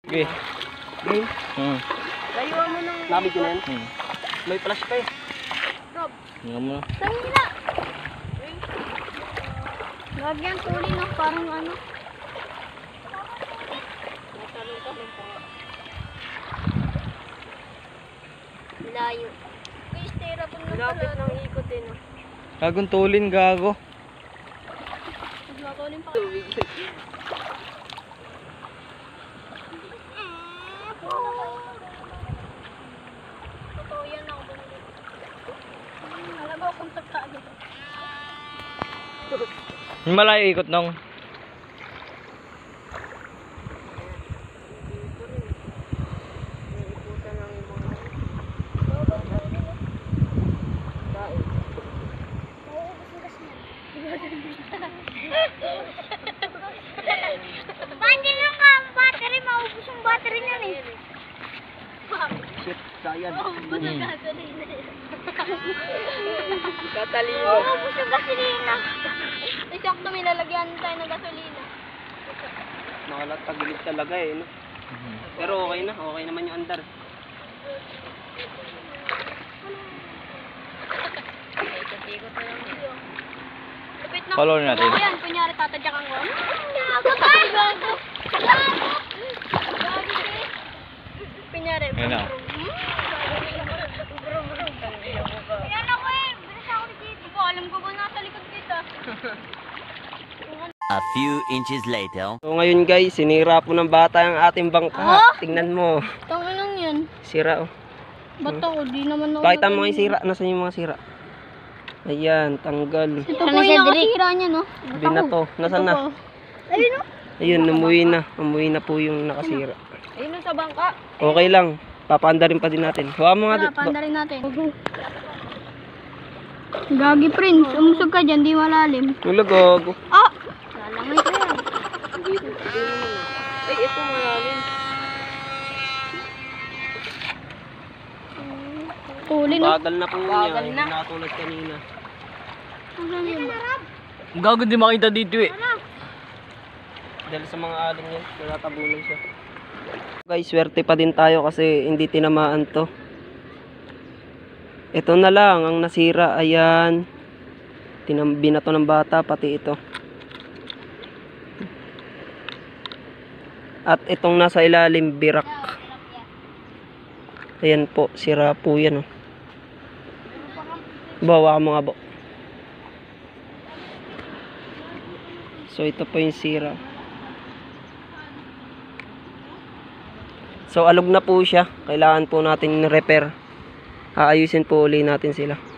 Okay. Game? Layuan mo ng... Nabit ko na yan? May flash pa eh. Rob. Nga mo na. Saan na? Huwag yan tuli no, parang ano. Talong-talong pa nga. Layo. Please, tira po na pala. Lapit ng ikot eh no. Gagong tulin, gago. Maglatulin pa. Totoo yan ako bumili. Alam mo kung tagtaan ito. Yung malayo ikot nung. Panjil yung battery, maubos yung battery niyan eh. Shit, sayad. Maubos yung gasolina. Katalino. Maubos yung gasolina. Isakto may lalagyan tayo ng gasolina. Nakalatagilid talaga eh. No? Pero okay na. Okay naman yung andar. Ikot-ikot na lang dito. Lupit na. Follow natin. Ayan, kunyari tatadyak ang gawin. Gago tayo, gago. Gago. Kunyari. Ayun na. Ayan ako eh. Bilis ako dito. Ikaw, alam ko ba nasa likod kita. A few inches later. So ngayon guys, sinira po ng bata ang ating bangka. Oh? Tingnan mo. Tama lang yan. Sira oh. Ba't ako? Di naman ako. Pakita mo yung sira. Nasaan yung mga sira? Ayan, tanggal. Ito po yung nakasira niya, no? Binato. Nasaan na? Ayun, no? Ayun, umuwi na. Umuwi na po yung nakasira. Ayun, no, sa bangka. Okay lang. Papaandarin pa din natin. Huwag mo nga. Pandarin natin. Gagi, Prince. Umusog ka dyan, di malalim. Ulagog. Ah! Lalamay ko yan. Ay, ito malalim. Tuli, no? Bagal na po niya. Hindi nakatulad kanina. Gago, di makita dito eh. Dahil sa mga aling yan, natatabunan siya. Guys, swerte pa din tayo kasi hindi tinamaan to. Ito na lang ang nasira. Ayan. Binato ng bata, pati ito. At itong nasa ilalim, birak. Ayan po, sira po yan. Oh. Bawa ka mga bo. So ito po yung sira. So alog na po siya. Kailangan po natin repair. Aayusin po uli natin sila.